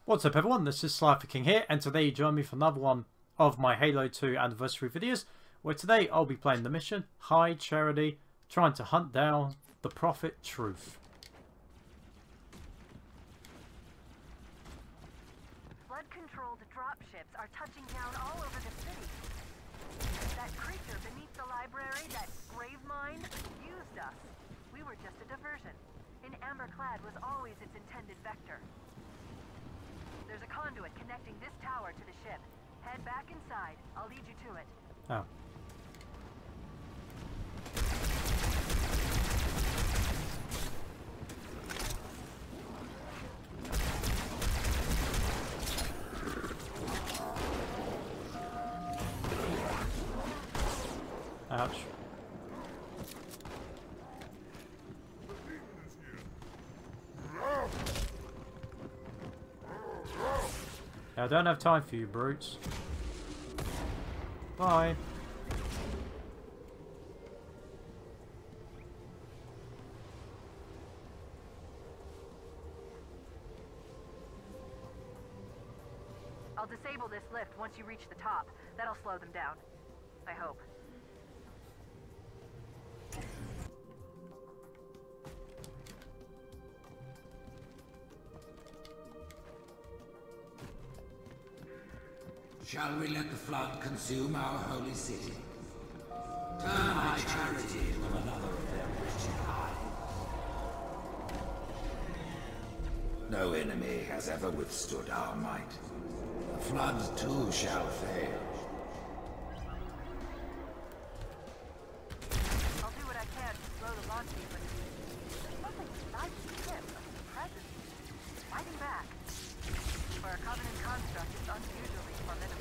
What's up everyone, this is SliferKing here, and today you join me for another one of my Halo 2 anniversary videos, where today I'll be playing the mission, High Charity, trying to hunt down the Prophet Truth. Flood-controlled dropships are touching down all over the city. That creature beneath the library, that grave mine, used us. We were just a diversion. An amber-clad was always its intended vector. There's a conduit connecting this tower to the ship. Head back inside. I'll lead you to it. Oh. Ouch. I don't have time for you, brutes. Bye. I'll disable this lift once you reach the top. That'll slow them down. I hope. Shall we let the flood consume our holy city? Turn high charity into another of their wretched hive. No enemy has ever withstood our might. The flood too shall fail. I'll do what I can to slow the launch sequence. There's something inside the ship, a presence, fighting back. For a Covenant construct, it's unusually formidable.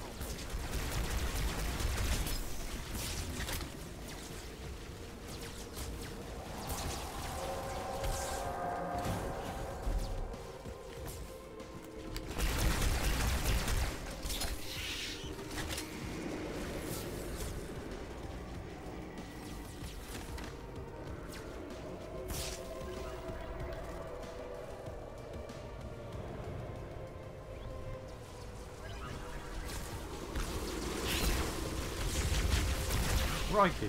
Crikey.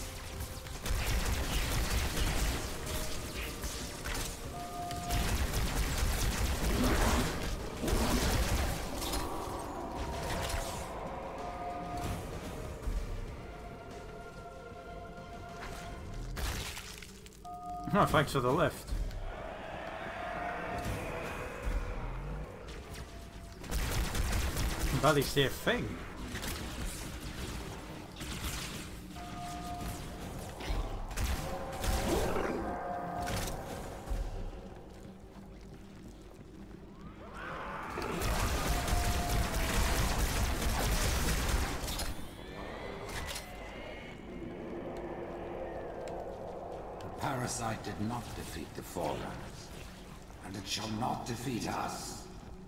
Oh, thanks for the lift. I can barely see a thing. Parasite did not defeat the Forerunners, and it shall not defeat us.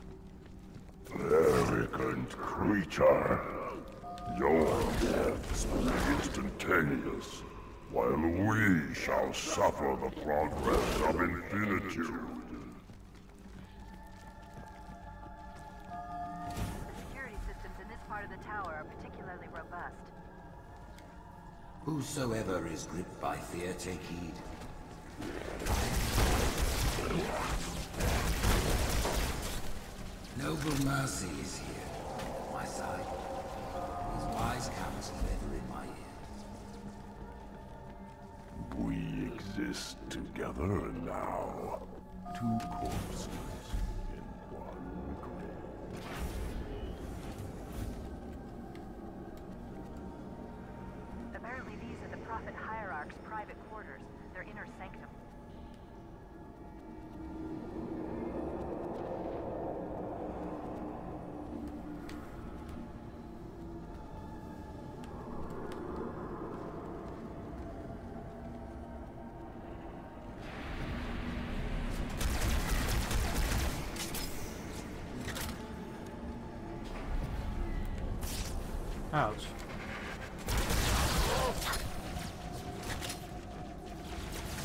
Arrogant creature. Your deaths will be instantaneous, while we shall suffer the progress of infinitude. The security systems in this part of the tower are particularly robust. Whosoever is gripped by fear, take heed. Noble mercy is here, at my side. His wise counsel ever in my ears. We exist together now. Two corpses in one grave. Apparently these are the Prophet Hierarch's private quarters, their inner sanctum. Ouch.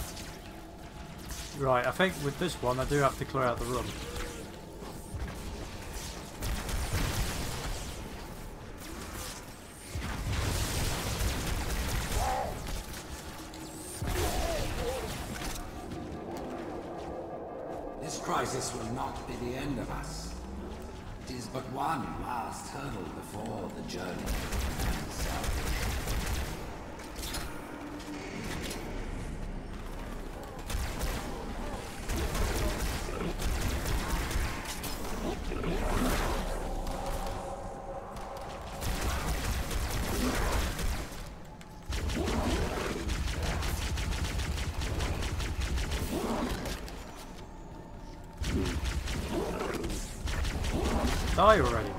Right, I think with this one I do have to clear out the room. This crisis will not be the end of us. It is but one last hurdle before the journey and salvation. Die already.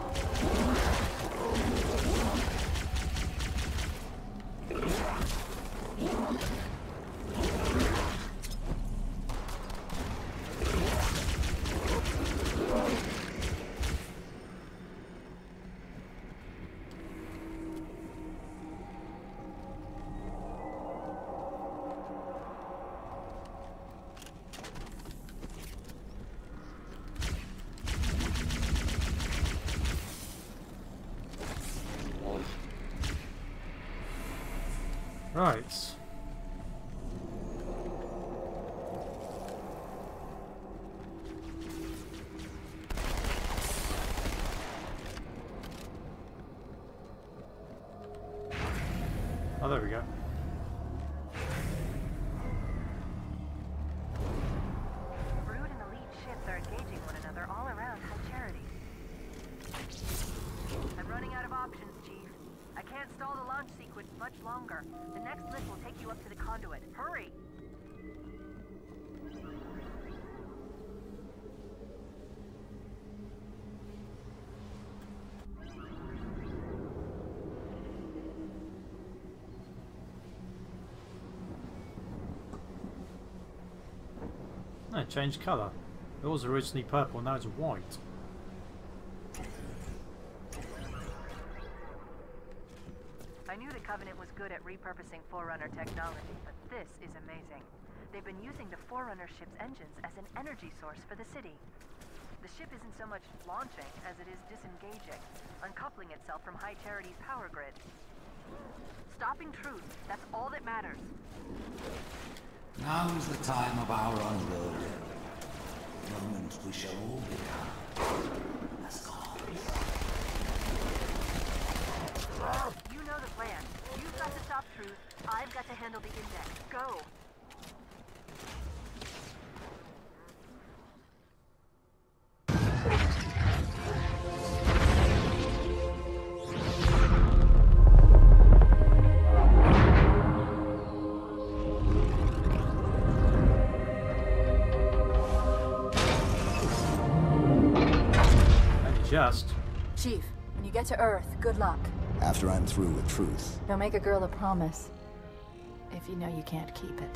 Right. Oh, there we go. Brood and elite ships are engaging one another all around High Charity. I'm running out of options, Chief. I can't stall the launch sequence much longer. The next lift will take you up to the conduit. Hurry! No, it changed colour. It was originally purple, now it's white. I knew the Covenant was good at repurposing Forerunner technology, but this is amazing. They've been using the Forerunner ship's engines as an energy source for the city. The ship isn't so much launching as it is disengaging, uncoupling itself from High Charity's power grid. Stopping Truth, that's all that matters. Now is the time of our unwilling. The moment we shall all become as gods. You know the plan. You've got to stop Truth. I've got to handle the index. Go! Just. Chief, when you get to Earth, good luck. After I'm through with Truth. Don't make a girl a promise if you know you can't keep it.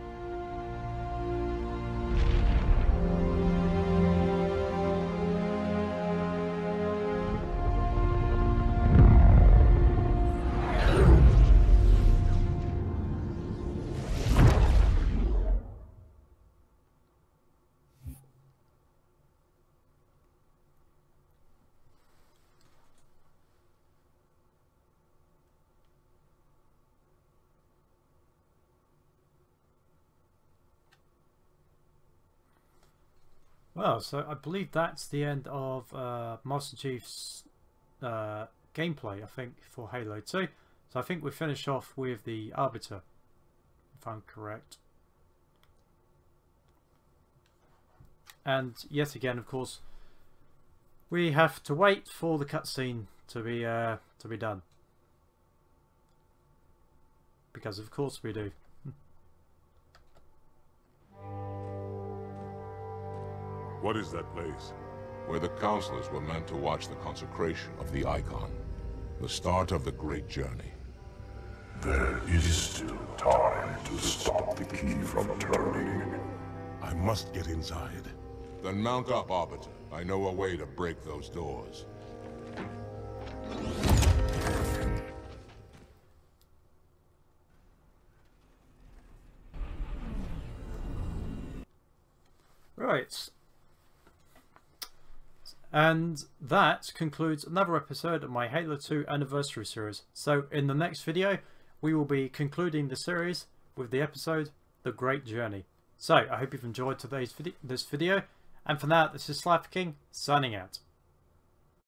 Well, so I believe that's the end of Master Chief's gameplay, I think, for Halo 2. So I think we finish off with the Arbiter, if I'm correct. And yet again, of course, we have to wait for the cutscene to be done. Because of course we do. What is that place? Where the counselors were meant to watch the consecration of the icon. The start of the great journey. There is still time to stop the key from turning. I must get inside. Then mount up, Arbiter. I know a way to break those doors. Right. And that concludes another episode of my Halo 2 Anniversary series. So in the next video, we will be concluding the series with the episode The Great Journey. So I hope you've enjoyed this video, And for now, this is SliferKing signing out.